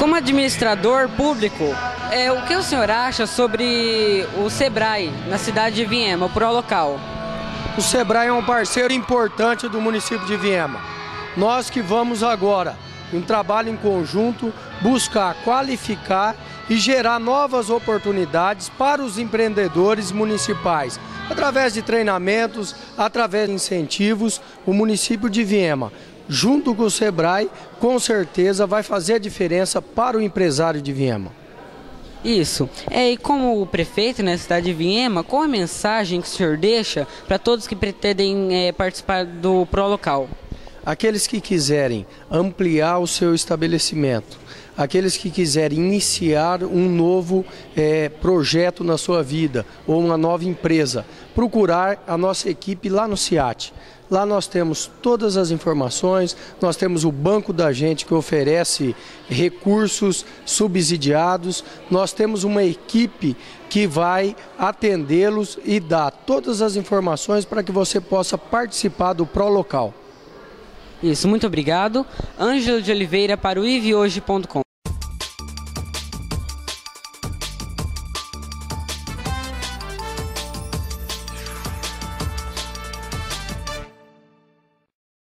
Como administrador público, o que o senhor acha sobre o Sebrae na cidade de Viema, o Prolocal? O Sebrae é um parceiro importante do município de Viema. Nós que vamos agora, em um trabalho em conjunto, buscar qualificar e gerar novas oportunidades para os empreendedores municipais. Através de treinamentos, através de incentivos, o município de Viema, junto com o Sebrae, com certeza vai fazer a diferença para o empresário de Viema. Isso. E como o prefeito na cidade de Viema, qual a mensagem que o senhor deixa para todos que pretendem participar do Prolocal? Aqueles que quiserem ampliar o seu estabelecimento, aqueles que quiserem iniciar um novo projeto na sua vida ou uma nova empresa, procurar a nossa equipe lá no CIAT. Lá nós temos todas as informações, nós temos o Banco da Gente que oferece recursos subsidiados, nós temos uma equipe que vai atendê-los e dar todas as informações para que você possa participar do Prolocal. Isso, muito obrigado. Ângelo de Oliveira para o ivehoje.com.